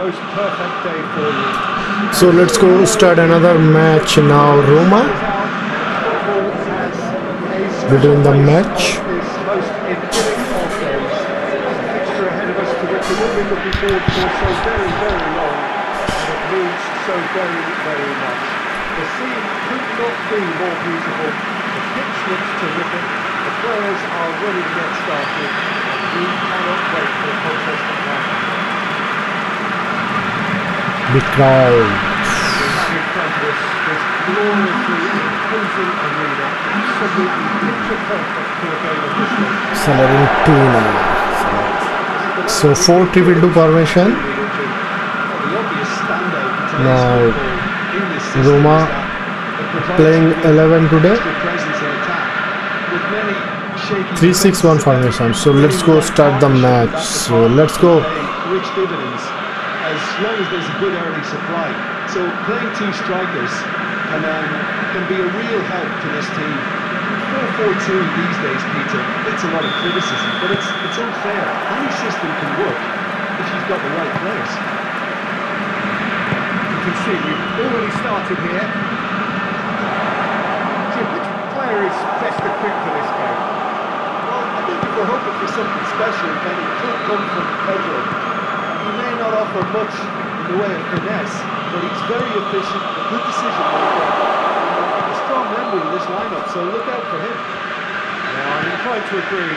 most perfect day for you. So let's go start another match now. Roma between the match. Most idyllic of days. A fixture ahead of us to which we will be looking forward for so very, very long, and it means so very, very much. The scene could not be more beautiful. The pitch looks terrific. The players are ready to get started, and we cannot wait for the contest to come. The crowd. In front of us, this gloriously imposing arena, absolutely picture perfect for a game of this league. Salernitana. So 4-3-2 formation. Now Roma playing 11 today. 3-6-1 formation. So let's go start the match. So let's go. Rich dividends as long as there's a good early supply. So playing two strikers can be a real help to this team. 4-4-2 these days, Peter, it's a lot of criticism, but it's unfair. Any system can work if you've got the right players. You can see we've already started here. Jim, which player is best equipped for this game? Well, I think if we're hoping for something special, then it could come from Pedro. He may not offer much in the way of finesse, but he's very efficient, a good decision maker, and a strong member of this lineup, so look out for him. Yeah, I'm inclined to agree.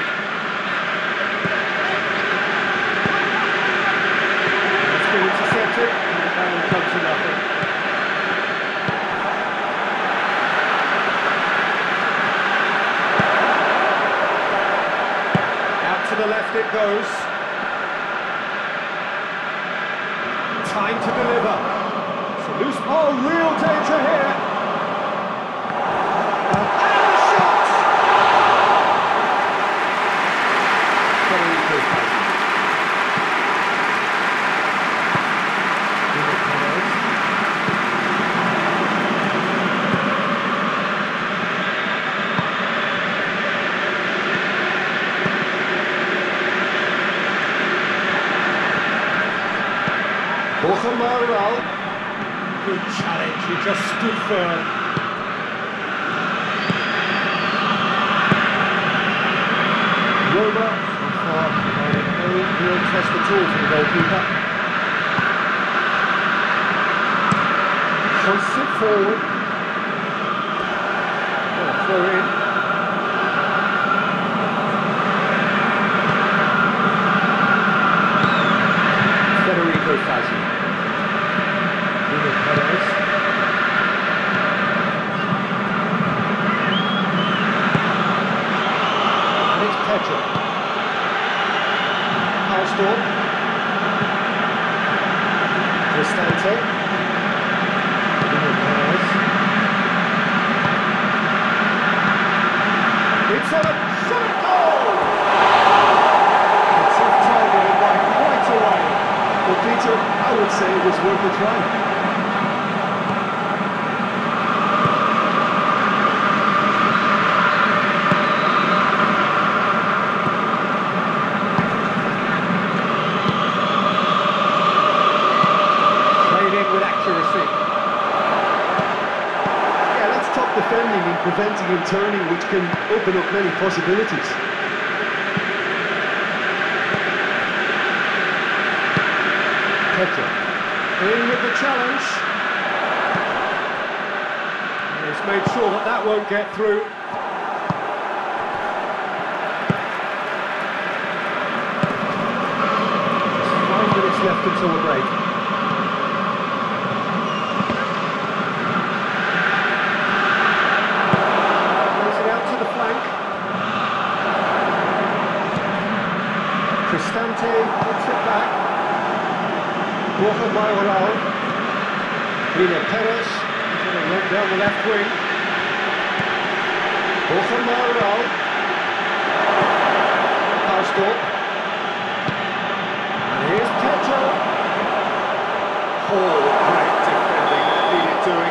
It's been intercepted, and that will come to nothing. Out to the left it goes. Time to deliver. So loose ball, real danger here. And the shot! Very good passing. Borja Mayoral, good challenge, he just stood firm. Roma, so far, no real test at all for the goalkeeper. Hoists it forward. Throw in. Federico Fazzi. Perez. And it's Pedro. Alstorp. Cristante. Perez. It's on a shot goal! A tough target and by quite a way. Well, Peter, I would say it was worth a try. Defending and preventing him turning, which can open up many possibilities. Pedro in with the challenge. And he's made sure that that won't get through. 5 minutes left until the break. Cristante puts it back. Borja Mayoral. Rene Perez is going to run down the left wing. Borja Mayoral. Alstorp. And here's Pedro. Oh, great defending. That needed doing.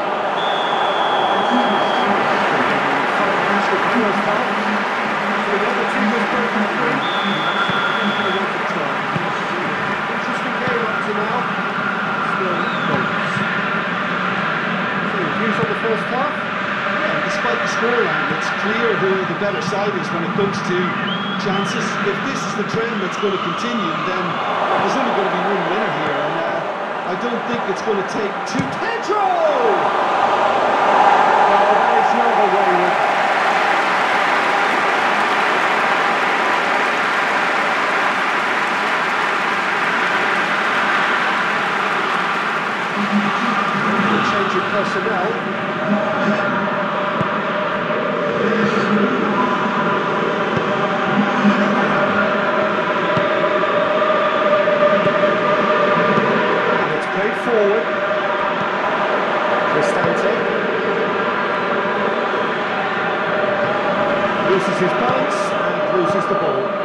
First half. So the other team has broken free. Interesting game up to now. scoreline, it's clear who the better side is when it comes to chances. If this is the trend that's going to continue, then there's only going to be one winner here, and I don't think it's going to take two. Pedro! Well, that is rather wayward. Change of personnel. And it's played forward. Cristante loses his balance and loses the ball.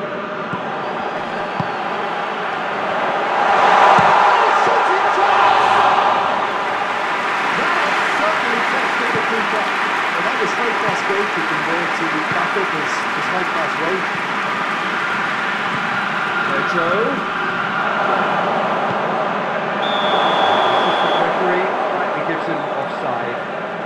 High-class goalkeeping there to back up his high-class weight. Pedro. The referee rightly gives him offside.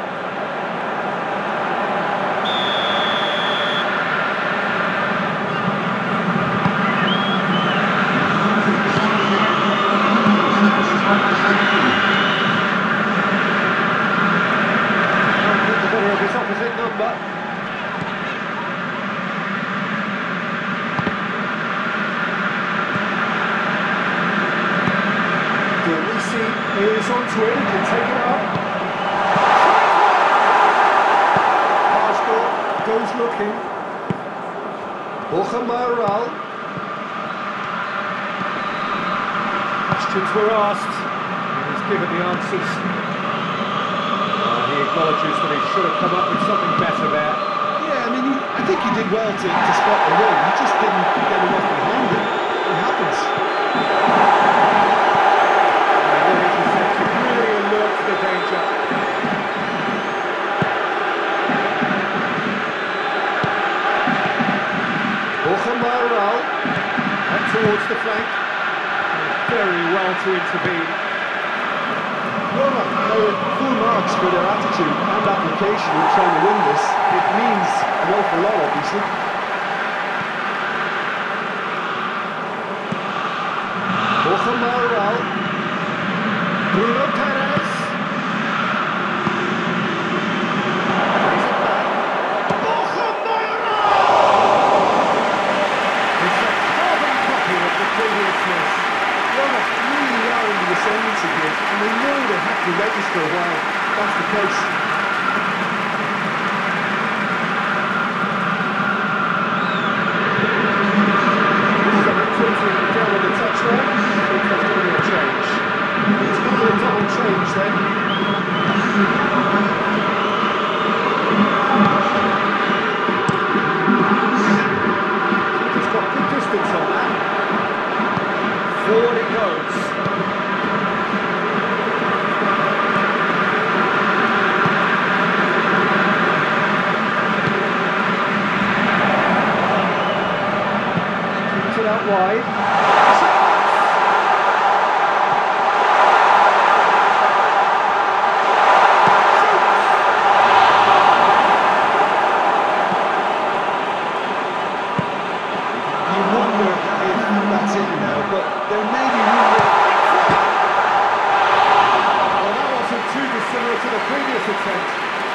His opposite number. Delisi is onto it, he can take it up. Parsdorp goes looking. Borja Mayoral. Questions were asked, and he's given the answers. He acknowledges that he should have come up with something better there. Yeah, I mean, I think he did well to spot the run. He just didn't get enough behind it. It happens. Really alert to the danger. Borja Mayoral up towards the flank. Very well to intervene. Roma are full marks for their attitude and application in trying to win this. It means an awful lot, obviously. Borja Mayoral. Bruno Perez. Plays it back. Borja Mayoral! It's a carbon copy of the previous miss. Roma really are in the ascendancy here, and they know they have to register while that's the case. Down on the touchline, I think that's going to be a change. It's going to be a double change then. He's got good distance on that. Forward it goes. Keeps it out wide. To the previous attempt.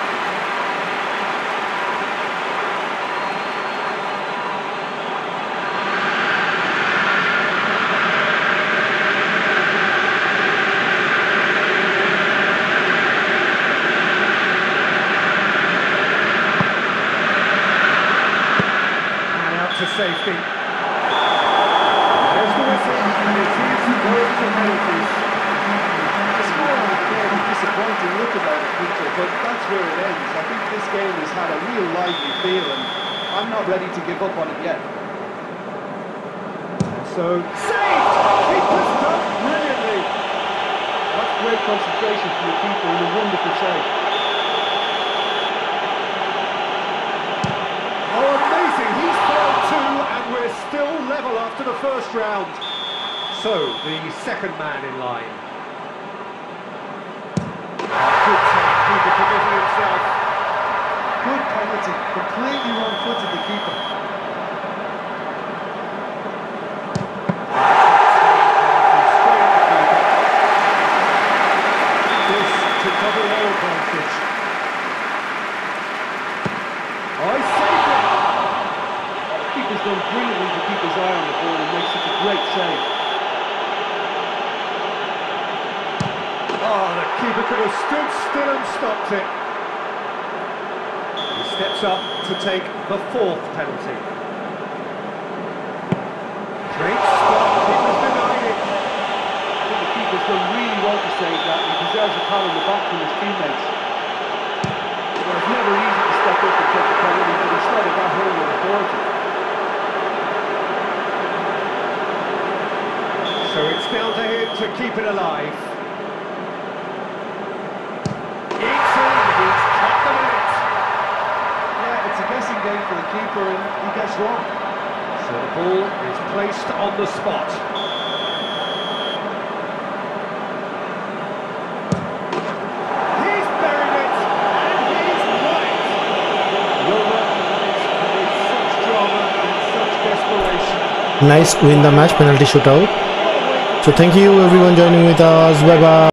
And out to safety. There's the whistle, and it is going to penalties. Disappointing look about it, Peter, but that's where it ends. I think this game has had a real lively feel, and I'm not ready to give up on it yet. So, saved! Keeper's done brilliantly! That's great concentration from the keeper and a wonderful save. Oh, amazing! He's failed too, and we're still level after the first round. So, the second man in line. Good time, keeper committing himself. Good penalty. Completely wrong-footed, the keeper. This to cover their advantage. I saved it! Keeper's done brilliantly to keep his eye on the ball and makes such a great save. Oh, the keeper could have stood still and stopped it. He steps up to take the 4th penalty. Great stop, keeper's denied it. I think the keeper's done really well to save that. He deserves a pat on the back from his teammates. Well, it's never easy to step up and take the penalty, but he started that hole with authority. So it's down to him to keep it alive. Eats in, he's cut the minute. Yeah, it's a guessing game for the keeper and he gets wrong. So the ball is placed on the spot. He's buried it, and he's won it. Roma with such drama and such desperation. Nice win the match, penalty shootout. So thank you everyone joining with us. Bye bye.